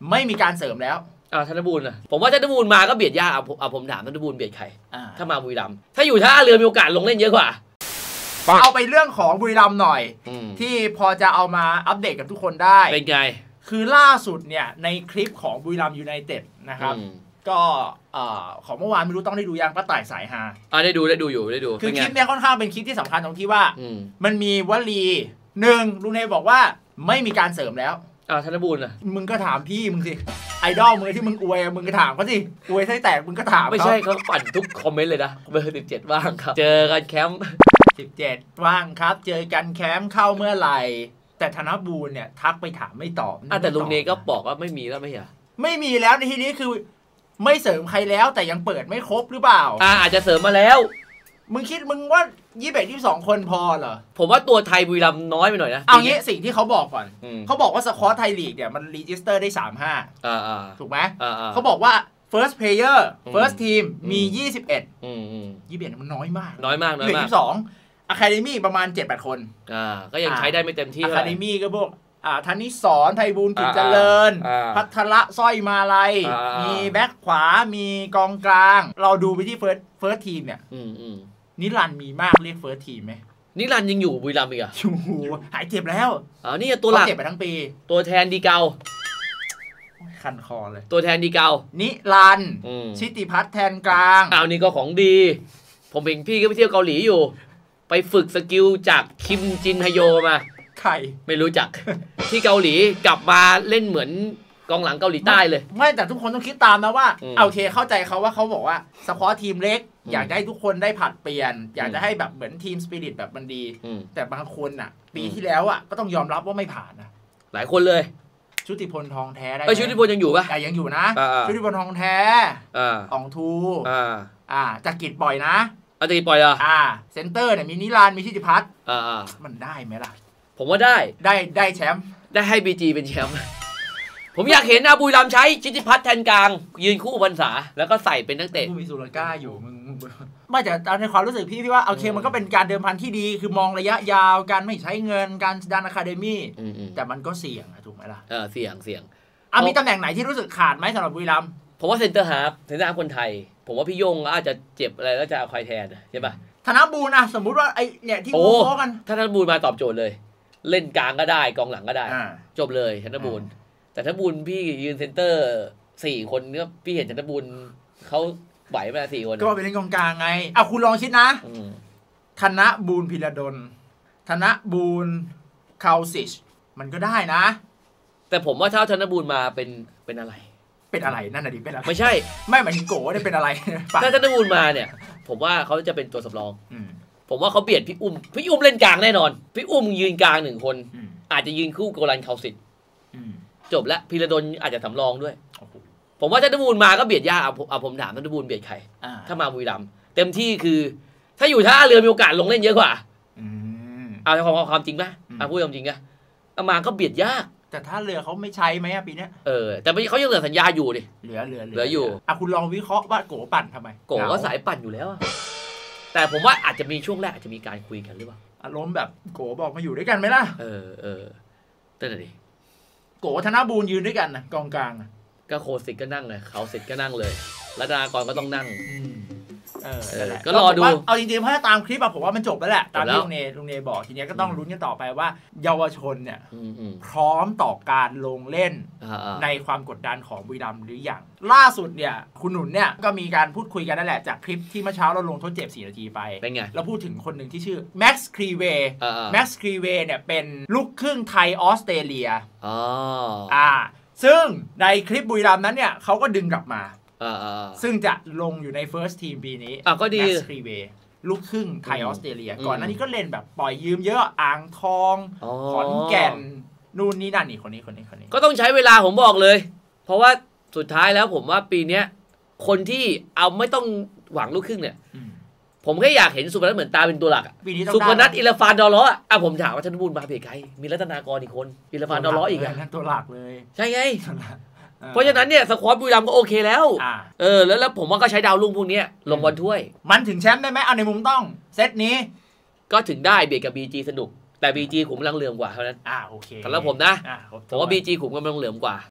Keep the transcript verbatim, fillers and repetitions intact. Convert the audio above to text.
ไม่มีการเสริมแล้วอ่าธนบูรณ์อ่ะผมว่าธนบูรณ์มาก็เบียดยากเอาเอาผมถามธนบูรณ์เบียดใครถ้ามาบุรีรัมย์ถ้าอยู่ท่าเรือมีโอกาสลงเล่นเยอะกว่าเอาไปเรื่องของบุรีรัมย์หน่อยที่พอจะเอามาอัปเดตกับทุกคนได้เป็นไงคือล่าสุดเนี่ยในคลิปของบุรีรัมย์ยูไนเต็ดนะครับก็ของเมื่อวานไม่รู้ต้องได้ดูยังป้าต่ายสายฮาอ่าได้ดูได้ดูอยู่ได้ดูคือคลิปเนี้ยค่อนข้างเป็นคลิปที่สำคัญตรงที่ว่ามันมีวลีหนึ่งลุงเนบอกว่าไม่มีการเสริมแล้วอ่าธนบูรณ์อ่ะมึงก็ถามพี่มึงสิไอดอลมึงที่มึงอวยมึงก็ถามเขาสิอวยไส้แตกมึงก็ถามไม่ใช่เขาปั่นทุกคอมเมนต์เลยนะเบอร์สิบเจ็ดว่างครับเจอกันแคมป์สิบเจ็ดว่างครับเจอกันแคมป์เข้าเมื่อไหร่แต่ธนบูรณ์เนี่ยทักไปถามไม่ตอบอ่ะแต่ลุงเนก็บอกว่าไม่มีแล้วไม่ใช่ไม่มีแล้วในที่นี้คือไม่เสริมใครแล้วแต่ยังเปิดไม่ครบหรือเปล่าอ่าอาจจะเสริมมาแล้วมึงคิดมึงว่ายี่สิบเอ็ดยี่สิบสองคนพอเหรอผมว่าตัวไทยบุรีรัมย์น้อยไปหน่อยนะเอางี้สิ่งที่เขาบอกก่อนเขาบอกว่าสควอตไทยลีกเนี่ยมันรีจิสเตอร์ได้สามสิบห้าอ่าถูกไหมเขาบอกว่า first player first team มียี่สิบเอ็ดยี่สิบเอ็ดมันน้อยมากน้อยมากน้อยมากยี่สิบสองอะคาเดมี่ประมาณ เจ็ดแปด คนอ่าก็ยังใช้ได้ไม่เต็มที่อะคาเดมี่ก็พวกอ่าธนิสรไทยบูลย์กิจเจริญพัทระสร้อยมาลัยมีแบ็คขวามีกองกลางเราดูไปที่ first first team เนี่ยนิรันดร์มีมากเรียก first team ไหมนิรันดร์ยังอยู่บุรีรัมย์อีกอ่ะอยู่หายเจ็บแล้วอ๋อนี่ตัวหลักเจ็บไปทั้งปีตัวแทนดีเกาคันคอเลยตัวแทนดีเกานิรันดร์ชิติพัฒน์แทนกลางอ้าวนี่ก็ของดีผมเองพี่ก็ไปเที่ยวเกาหลีอยู่ไปฝึกสกิลจากคิมจินฮโยมาใครไม่รู้จัก ที่เกาหลีกลับมาเล่นเหมือนกองหลังเกาหลีใต้เลยไม่แต่ทุกคนต้องคิดตามนะว่าโอเคเข้าใจเขาว่าเขาบอกว่าสควอตทีมเล็กอยากให้ทุกคนได้ผัดเปลี่ยนอยากจะให้แบบเหมือนทีมสปิริตแบบมันดีแต่บางคนอ่ะปีที่แล้วอ่ะก็ต้องยอมรับว่าไม่ผ่านนะหลายคนเลยชุติพลทองแท้ได้ไอชุติพลยังอยู่ปะยังอยู่นะชุติพลทองแท้อ่องทูอ่าจักริดปล่อยนะจักริดปล่อยอ่ะอ่าเซนเตอร์เนี่ยมีนิรันดร์มีชิติพัฒน์มันได้ไหมล่ะผมว่าได้ได้ได้แชมป์ได้ให้บีจีเป็นแชมป์ผมอยากเห็นอาบุรีรัมย์ใช้ชิติพัฒน์แทนกลางยืนคู่พรรษาแล้วก็ใส่เป็นนักเตะมีสุรก้าอยู่มึงไม่แต่ในความรู้สึกพี่พี่ว่าโอเคมันก็เป็นการเดิมพันที่ดีคือมองระยะยาวการไม่ใช้เงินการดันอะคาเดมี่แต่มันก็เสี่ยงถูกไหมล่ะเออเสี่ยงเสี่ยงอ่ะมีตำแหน่งไหนที่รู้สึกขาดไหมสำหรับบุรีรัมย์ผมว่าเซนเตอร์ฮาร์ฟเซนเตอร์ฮาร์ฟคนไทยผมว่าพี่ยงอาจจะเจ็บอะไรแล้วจะเอาใครแทนใช่ป่ะธนบูรณ์นะสมมุติว่าไอเนี่ยที่โม้กันถ้าธนบูรณ์มาตอบโจทย์เลยเล่นกลางก็ได้กองหลังก็ได้จบเลยธนบูรณ์แต่ธนบูรณ์พี่ยืนเซนเตอร์สี่คนก็พี่เห็นธนบูรณ์เขาไหวไหมสี่คนก็ไปเล่นกองกลางไงเอาคุณลองคิดนะธนบูรณ์พิรดลธนบูรณ์คาซิชมันก็ได้นะแต่ผมว่าถ้าธนบูรณ์มาเป็นเป็นอะไรเป็นอะไรนั่นน่ะดิเป็นอะไรไม่ใช่ไม่หมายถึงโก้ได้เป็นอะไรถ้าธนบูรณ์มาเนี่ยผมว่าเขาจะเป็นตัวสำรองผมว่าเขาเปลี่ยนพี่อุ้มพี่อุ้มเล่นกลางแน่นอนพี่อุ้มยืนกลางหนึ่งคนอาจจะยืนคู่โกลันคาซิชจบแล้วพิรดลอาจจะสำรองด้วยผมว่าธนบูรณ์มาก็เบียดยากเอาเอาผมถามธนบูรณ์เบียดใครถ้ามาบุรีรัมย์เต็มที่คือถ้าอยู่ท่าเรือมีโอกาสลงเล่นเยอะกว่าเอาความความจริงไหมเอาพูดความจริงนะเอามาก็เบียดยากแต่ท่าเรือเขาไม่ใช้ไหมปีนี้เออแต่เขายังเหลือสัญญาอยู่ดิเหลือเหลือเหลืออยู่อ่ะคุณลองวิเคราะห์ว่าโกปั่นทำไมโกก็สายปั่นอยู่แล้วแต่ผมว่าอาจจะมีช่วงแรกอาจจะมีการคุยกันหรือเปล่าอารมณ์แบบโกบอกมาอยู่ด้วยกันไหมล่ะเออเออแต่ดิโกธนบูรณ์ยืนด้วยกันนะกองกลางก็โคสิกก็นั่งเลยเขาสิกก็นั่งเลยรัตนากรก็ต้องนั่งเออก็รอดูเอาจริงๆถ้าตามคลิปอะผมว่ามันจบแล้วแหละตามที่ลุงเนลุงเนบอกทีนี้ก็ต้องลุ้นกันต่อไปว่าเยาวชนเนี่ยพร้อมต่อการลงเล่นในความกดดันของบุรีรัมย์หรือยังล่าสุดเนี่ยคุณหนุนเนี่ยก็มีการพูดคุยกันนั่นแหละจากคลิปที่เมื่อเช้าเราลงทดเจ็บสี่นาทีไปเป็นไงเราพูดถึงคนหนึ่งที่ชื่อแม็กซ์ครีเวย์แม็กซ์ครีเวย์เนี่ยเป็นลูกครึ่งไทยออสเตรเลียอ๋ออ่าซึ่งในคลิปบุรีรัมย์นั้นเนี่ยเขาก็ดึงกลับมาซึ่งจะลงอยู่ใน first team ปีนี้อ่ะก็ดีแม็กซ์ครีเวย์ลูกครึ่งไทยออสเตรเลียก่อนหน้านี้ก็เล่นแบบปล่อยยืมเยอะอ่างทองขอนแก่นนู่นนี่นั่นนี่คนนี้คนนี้คนนี้ก็ต้องใช้เวลาผมบอกเลยเพราะว่าสุดท้ายแล้วผมว่าปีนี้คนที่เอาไม่ต้องหวังลูกครึ่งเนี่ยผมแค่อยากเห็นสุพนัทเหมือนตาเป็นตัวหลักสุพนัทอิลฟานดอลล้ออ่ะผมถามว่าธนบูรณ์มาเพียงใครมีรัตนากรอีกคนอิลฟานดอลล้ออีกอ่ะตัวหลักเลยใช่ไงเพราะฉะนั้นเนี่ยสควอตบุรีรัมย์ก็โอเคแล้วเออแล้วแล้วผมว่าก็ใช้ดาวรุ่งพวกนี้ลงบอลถ้วยมันถึงแชมป์ได้ไหมเอาในมุมต้องเซตนี้ก็ถึงได้เบียดกับ บี จี สนุกแต่ บี จี ขุมกำลังเหลื่อมกว่าเท่านั้นอ่าโอเคสำหรับผมนะผมว่า บี จี ขุมกำลังเหลื่อมกว่า